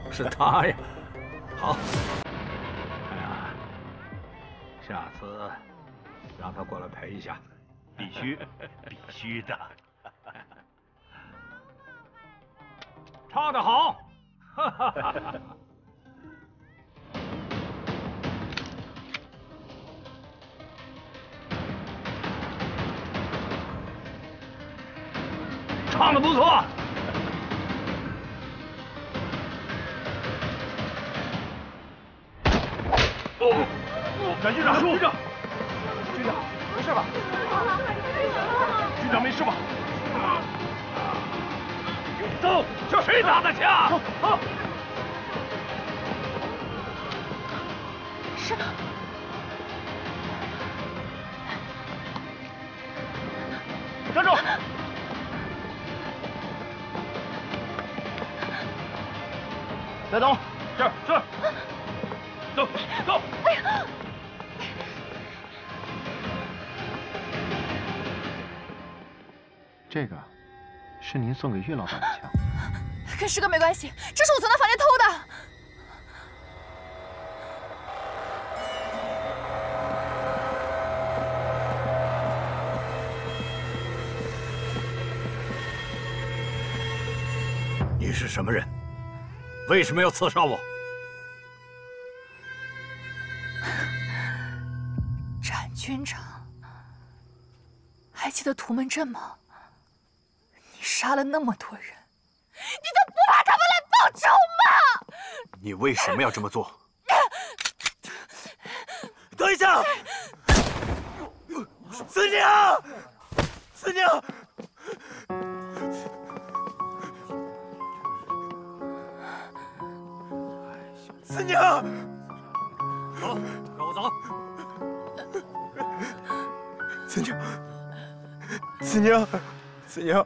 是他呀。好，哎呀，下次让他过来陪一下。 必须的。 唱得好！哈哈哈哈。唱得不错。 冉局长， 局长，没事吧？局长没事吧？ 走，谁打的枪？ 好。 是。 站住！带走。是。走。 哎呀！ 这个是您送给岳老板的枪， 跟师哥没关系，这是我从他房间偷的。 你是什么人？为什么要刺杀我？ 展军长，还记得屠门阵吗？你杀了那么多人，你就不怕他们来报仇吗？ 你为什么要这么做？ 等一下，司娘，司娘，司娘， 走，跟我走。 司娘，司娘，司娘。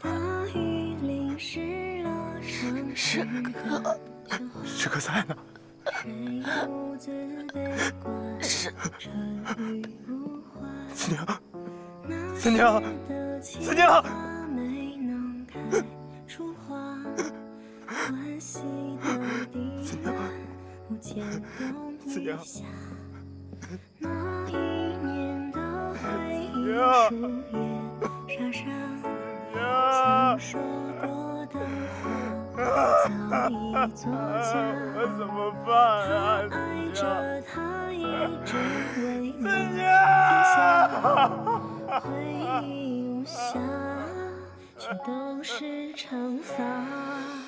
师哥， 师哥在呢。 是。 司娘，司娘，司娘。司娘，司娘。我怎么办啊，司娘！司娘！